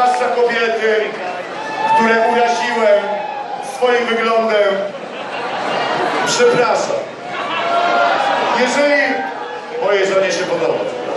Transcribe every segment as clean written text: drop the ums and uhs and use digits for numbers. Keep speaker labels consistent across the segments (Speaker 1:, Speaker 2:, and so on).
Speaker 1: zwłaszcza kobiety, które uraziłem swoim wyglądem, przepraszam. Jeżeli mojej żonie się podoba.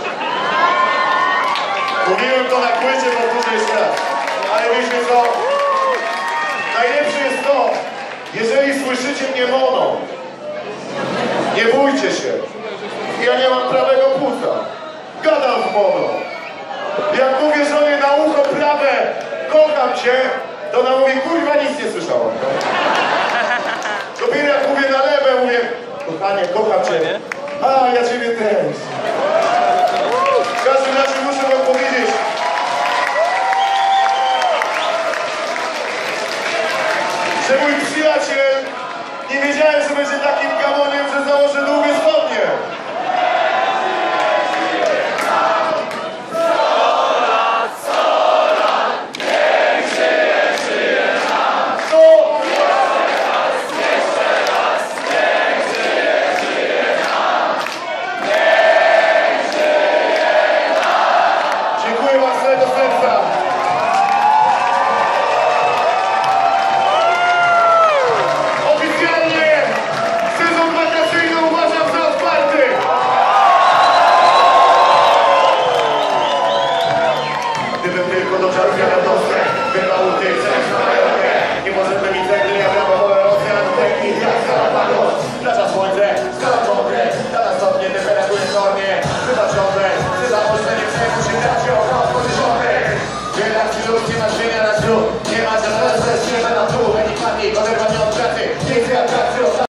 Speaker 1: Mówiłem to na płycie, powtórzę jeszcze raz. Ale wiecie co? Najlepsze jest to, jeżeli słyszycie mnie mono, nie bójcie się. Ja nie mam prawego płuca. Gadam w mono. Jak mówię żonie na ucho prawe, kocham cię, to ona mówi, kurwa, nic nie słyszałam. Dopiero jak mówię na lewe, mówię, kochanie, kocham cię. A, ja ciebie też.